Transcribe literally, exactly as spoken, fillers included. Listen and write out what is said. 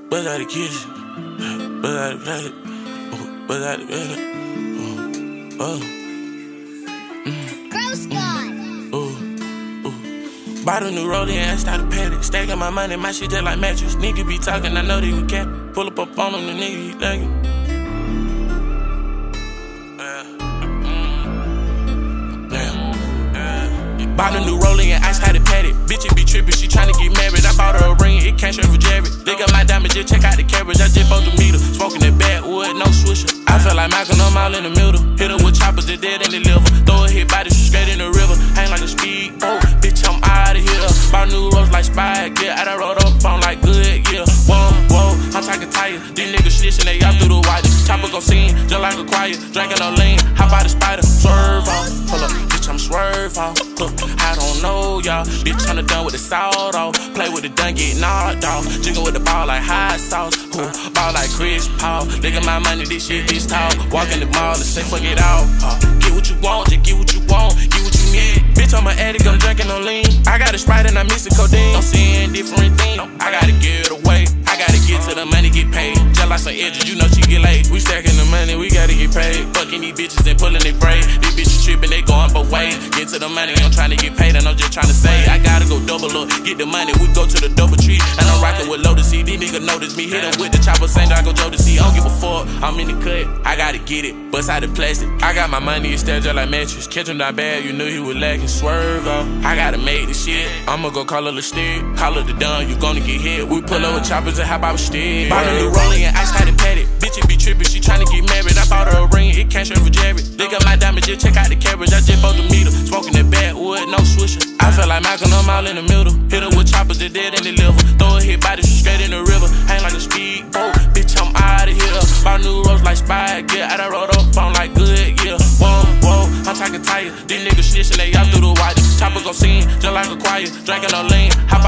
Buzz out the kitchen, buzz out the pallet, oh, buzz out the pallet, oh, oh, mm, Gross God. oh, oh. Bought a new rollie and I started patting. Stacking my money, my shit just like mattress. Nigga be talking, I know they would cap. Pull up up on him, the nigga, he lagging. Bought a new rollie and I started patted. Bitch, it be trippin', she tryna get married. I bought her a ring, it can't straight for Jared. Look at my diamond, just check out the carriage. I just bought the meter, smoking that backwood, no swisher. I feel like Malcolm, I'm all in the middle. Hit her with choppers, they dead in the liver. Throw a hit body straight in the river. Hang like a speed boat, bitch, I'm out of here. Bought new rolls like Spike, yeah. I done rolled up on like good, yeah. Whoa, whoa, I'm talking tires. These niggas snitching, they all through the wire. Chopper gon' sing, just like a choir. Drinking no lean, hop out the spider, swerve off. Hold up, bitch, I'm swerve off. Look, I don't know y'all. Bitch, I'm done with the salt off. Play with the dun, get knocked off. Jiggle with the ball like hot sauce. Ooh, ball like Chris Paul. Look at my money, this shit, this tall. Walk in the mall and say fuck it all. Uh, get what you want, just get what you want. Get what you need. Bitch, I'm an addict, I'm drinking no lean. I got a Sprite and I'm mixing codeine. I'm seeing different things. I gotta get it away. I gotta get to the money, get paid. Just like some edges, you know she get laid. We stacking the money, we gotta get paid. Fucking these bitches and pulling they braid. These bitches tripping, they going both ways. Get to the money, I'm trying to get paid, and I'm just trying to say I gotta go double up, get the money, we go to the double tree. And I'm rocking with Lotus C, these niggas notice me. Hit them with the chopper, saying I go Joe to see. I don't give a fuck, I'm in the cut, I gotta get it. Bust out the plastic, I got my money, it's still just like mattress. Catch him down bad, you knew he was lacking. Swerve off, I gotta make this shit. I'ma go call her the stick, call her the done, you gonna get hit. We pull up with choppers and hop out with stick. Bought a new rollie and I started patted. Bitch, it be trippin', she tryna get married. I bought her a ring, it can't straight for Jared. Look at my diamond, just check out the carriage. I just bought the meter, smoking that backwood, no swisher. I feel like Malcolm, I'm all in the middle. Hit her with choppers, they dead in the liver. Throw a hit body straight in the river. Hang like a speed boat, bitch, I'm out of here. Bought new rolls like Spike, yeah. I done rolled up on like good, yeah. Whoa, whoa, I'm talking tires. These niggas snitching, they all through the wire. Chopper gon' sing, just like a choir. Drinking no lean, hop